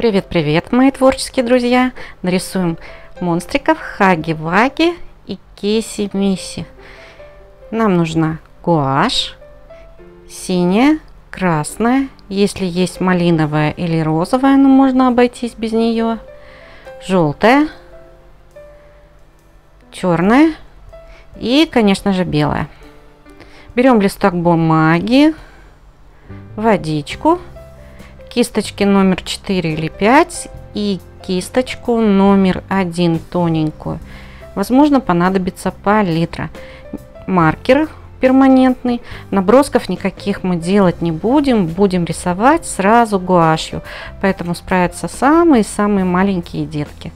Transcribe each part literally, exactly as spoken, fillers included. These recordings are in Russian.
Привет-привет, мои творческие друзья! Нарисуем монстриков Хаги-Ваги и Киси-Миси. Нам нужна гуашь, синяя, красная, если есть малиновая или розовая, но можно обойтись без нее, желтая, черная и, конечно же, белая. Берем листок бумаги, водичку, кисточки номер четыре или пять и кисточку номер один тоненькую. Возможно, понадобится палитра. Маркер перманентный. Набросков никаких мы делать не будем. Будем рисовать сразу гуашью. Поэтому справятся самые-самые маленькие детки.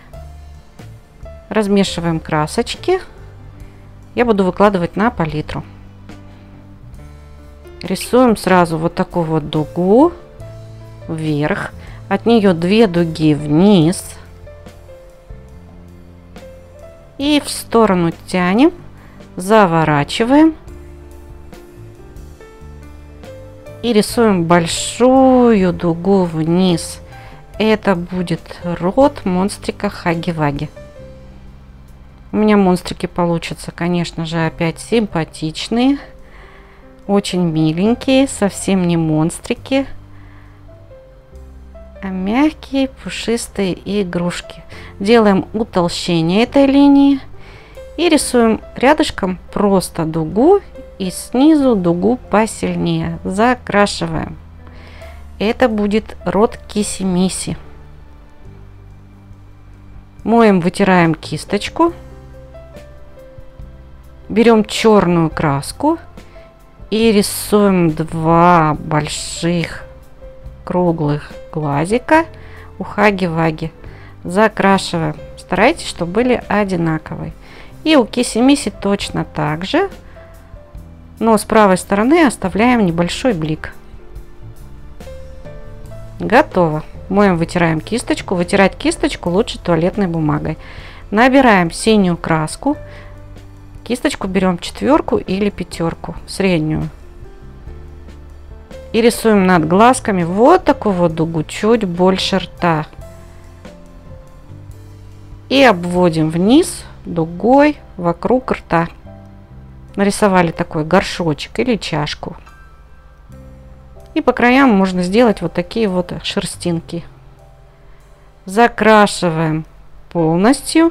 Размешиваем красочки. Я буду выкладывать на палитру. Рисуем сразу вот такую вот дугу вверх, от нее две дуги вниз и в сторону тянем, заворачиваем и рисуем большую дугу вниз. Это будет рот монстрика Хаги-Ваги. У меня монстрики получатся, конечно же, опять симпатичные, очень миленькие, совсем не монстрики, а мягкие, пушистые игрушки. Делаем утолщение этой линии и рисуем рядышком просто дугу и снизу дугу посильнее. Закрашиваем. Это будет рот Киси-Миси. Моем, вытираем кисточку. Берем черную краску и рисуем два больших круглых глазика у Хаги-Ваги. Закрашиваем. Старайтесь, чтобы были одинаковые. И у Киси-Миси точно так же, но с правой стороны оставляем небольшой блик. Готово. Моем, вытираем кисточку. Вытирать кисточку лучше туалетной бумагой. Набираем синюю краску. Кисточку берем четверку или пятерку, среднюю. И рисуем над глазками вот такую вот дугу, чуть больше рта. И обводим вниз дугой вокруг рта. Нарисовали такой горшочек или чашку. И по краям можно сделать вот такие вот шерстинки. Закрашиваем полностью.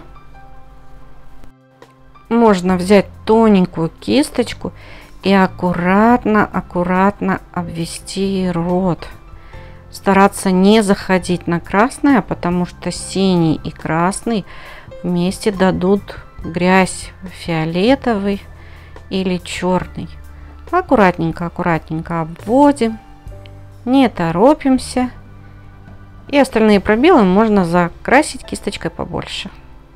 Можно взять тоненькую кисточку и аккуратно-аккуратно обвести рот. Стараться не заходить на красное, потому что синий и красный вместе дадут грязь, фиолетовый или черный. Аккуратненько-аккуратненько обводим, не торопимся. И остальные пробелы можно закрасить кисточкой побольше.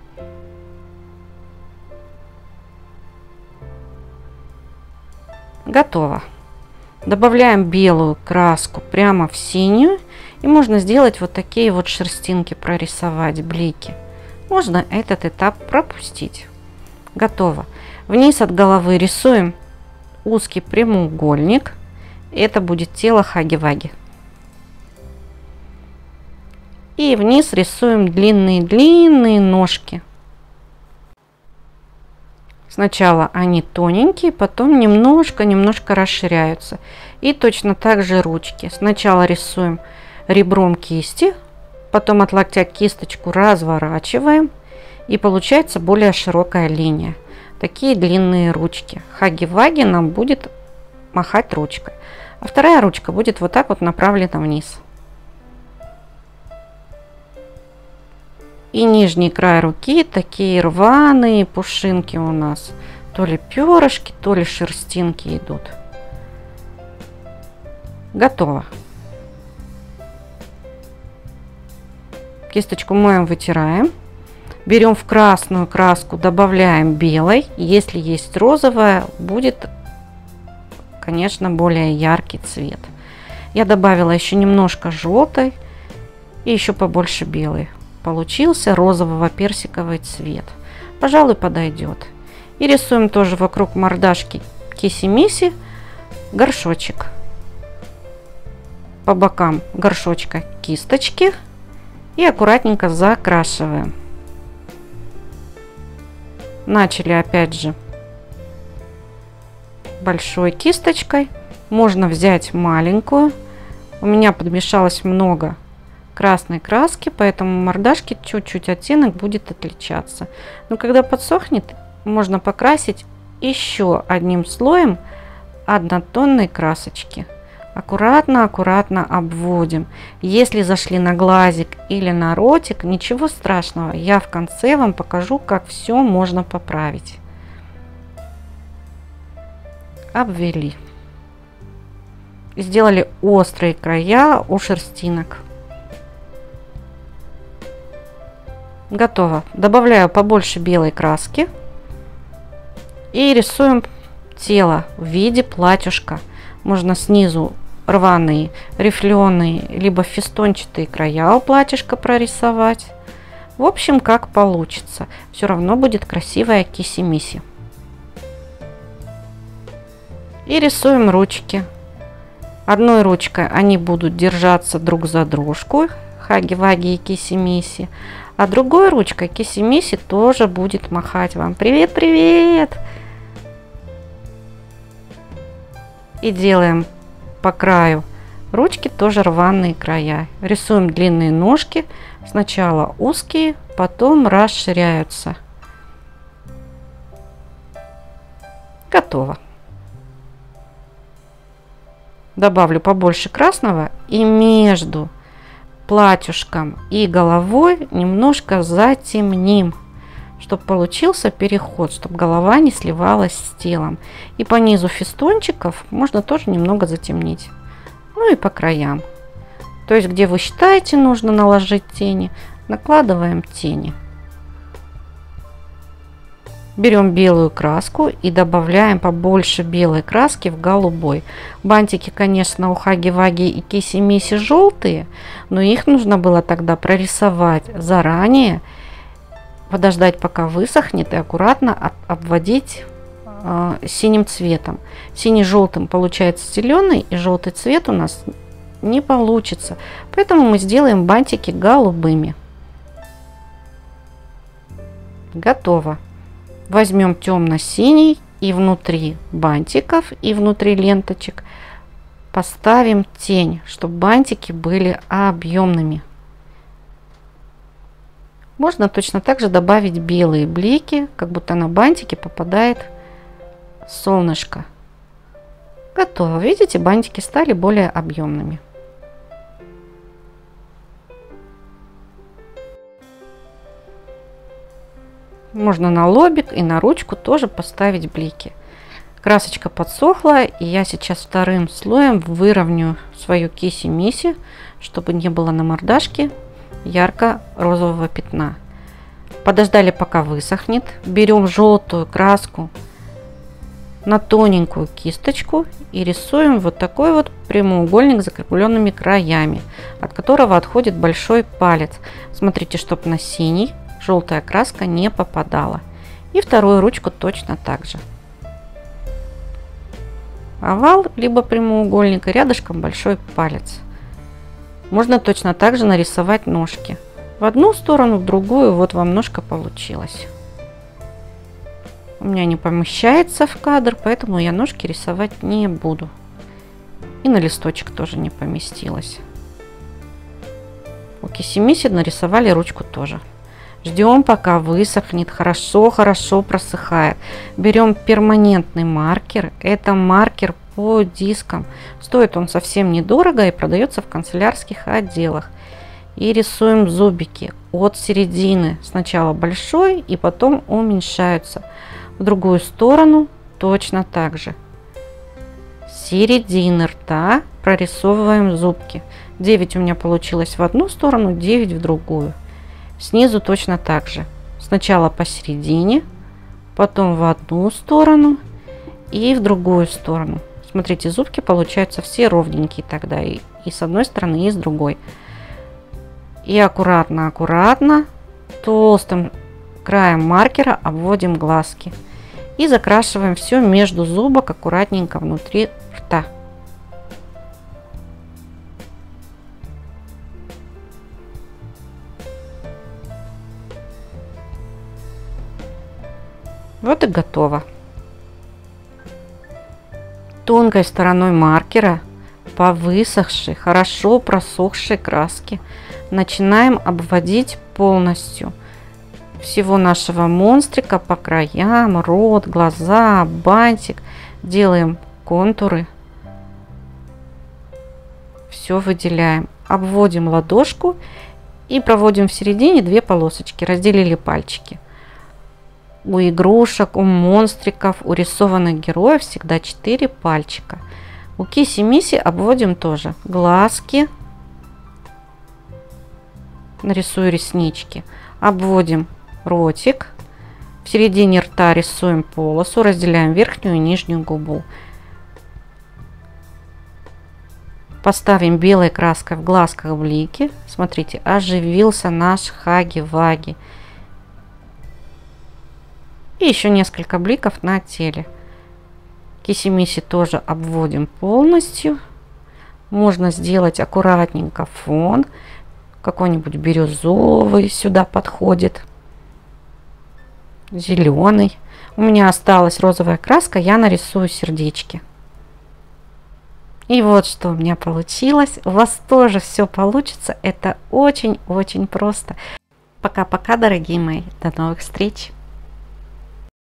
Готово. Добавляем белую краску прямо в синюю. И можно сделать вот такие вот шерстинки, прорисовать блики. Можно этот этап пропустить. Готово. Вниз от головы рисуем узкий прямоугольник. Это будет тело Хаги-Ваги. И вниз рисуем длинные-длинные ножки. Сначала они тоненькие, потом немножко-немножко расширяются. И точно так же ручки. Сначала рисуем ребром кисти, потом от локтя кисточку разворачиваем. И получается более широкая линия. Такие длинные ручки. Хаги-Ваги нам будет махать ручкой. А вторая ручка будет вот так вот направлена вниз. И нижний край руки такие рваные пушинки у нас. То ли перышки, то ли шерстинки идут. Готово. Кисточку моем, вытираем. Берем в красную краску, добавляем белой. Если есть розовая, будет, конечно, более яркий цвет. Я добавила еще немножко желтой и еще побольше белой. Получился розово-персиковый цвет. Пожалуй, подойдет. И рисуем тоже вокруг мордашки Киси-Миси горшочек. По бокам горшочка кисточки И аккуратненько закрашиваем. Начали опять же большой кисточкой. Можно взять маленькую. У меня подмешалось много красной краски, поэтому мордашки чуть-чуть оттенок будет отличаться. Но когда подсохнет, можно покрасить еще одним слоем однотонной красочки. Аккуратно, аккуратно обводим. Если зашли на глазик или на ротик, ничего страшного. Я в конце вам покажу, как все можно поправить. Обвели. Сделали острые края у шерстинок. Готово. Добавляю побольше белой краски и рисуем тело в виде платьюшка. Можно снизу рваные, рифленые, либо фестончатые края у платьишка прорисовать. В общем, как получится. Все равно будет красивая киси-миси. И рисуем ручки. Одной ручкой они будут держаться друг за дружку, хаги-ваги и киси-миси. А другой ручкой киси-миси тоже будет махать вам. Привет-привет! И делаем по краю ручки тоже рваные края. Рисуем длинные ножки. Сначала узкие, потом расширяются. Готово. Добавлю побольше красного и между платьюшком и головой немножко затемним, чтобы получился переход, чтобы голова не сливалась с телом. И по низу фестончиков можно тоже немного затемнить. Ну и по краям. То есть, где вы считаете нужно наложить тени, накладываем тени. Берем белую краску и добавляем побольше белой краски в голубой. Бантики, конечно, у хаги-ваги и киси-миси желтые, но их нужно было тогда прорисовать заранее, подождать, пока высохнет, и аккуратно обводить э, синим цветом. Синий-желтым получается зеленый, и желтый цвет у нас не получится. Поэтому мы сделаем бантики голубыми. Готово. Возьмем темно-синий и внутри бантиков, и внутри ленточек поставим тень, чтобы бантики были объемными. Можно точно так же добавить белые блики, как будто на бантике попадает солнышко. Готово. Видите, бантики стали более объемными. Можно на лобик и на ручку тоже поставить блики. Красочка подсохла, и я сейчас вторым слоем выровняю свою киси-миси, чтобы не было на мордашке ярко-розового пятна. Подождали, пока высохнет. Берем желтую краску на тоненькую кисточку и рисуем вот такой вот прямоугольник с закрепленными краями, от которого отходит большой палец. Смотрите, чтобы на синий желтая краска не попадала. И вторую ручку точно так же. Овал, либо прямоугольник, и рядышком большой палец. Можно точно так же нарисовать ножки. В одну сторону, в другую. Вот вам ножка получилась. У меня не помещается в кадр, поэтому я ножки рисовать не буду. И на листочек тоже не поместилось. У киси-миси нарисовали ручку тоже. Ждем, пока высохнет, хорошо-хорошо просыхает. Берем перманентный маркер. Это маркер по дискам. Стоит он совсем недорого и продается в канцелярских отделах. И рисуем зубики от середины. Сначала большой и потом уменьшаются. В другую сторону точно так же. С середины рта прорисовываем зубки. девять у меня получилось в одну сторону, девять в другую. Снизу точно так же. Сначала посередине, потом в одну сторону и в другую сторону. Смотрите, зубки получаются все ровненькие тогда. И, и с одной стороны, и с другой. И аккуратно-аккуратно толстым краем маркера обводим глазки. И закрашиваем все между зубок аккуратненько внутри рта. Вот и готово. Тонкой стороной маркера по высохшей, хорошо просохшей краске начинаем обводить полностью всего нашего монстрика по краям, рот, глаза, бантик. Делаем контуры. Все выделяем. Обводим ладошку и проводим в середине две полосочки. Разделили пальчики. У игрушек, у монстриков, у рисованных героев всегда четыре пальчика. У киси-миси обводим тоже глазки. Нарисую реснички. Обводим ротик. В середине рта рисуем полосу. Разделяем верхнюю и нижнюю губу. Поставим белой краской в глазках блики. Смотрите, оживился наш Хаги-Ваги. И еще несколько бликов на теле. Киси-миси тоже обводим полностью. Можно сделать аккуратненько фон. Какой-нибудь бирюзовый сюда подходит. Зеленый. У меня осталась розовая краска. Я нарисую сердечки. И вот что у меня получилось. У вас тоже все получится. Это очень-очень просто. Пока-пока, дорогие мои. До новых встреч.